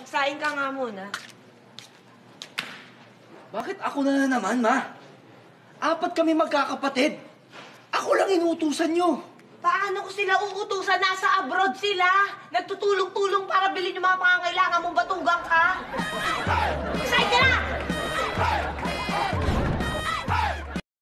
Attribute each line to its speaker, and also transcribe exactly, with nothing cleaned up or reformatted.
Speaker 1: Magsaing ka nga muna.
Speaker 2: Bakit ako na naman, ma? Apat kami magkakapatid. Ako lang inuutusan nyo.
Speaker 1: Paano ko sila uutusan? Nasa abroad sila. Nagtutulong-tulong para bilhin yung mga pangangailangan mong batugang.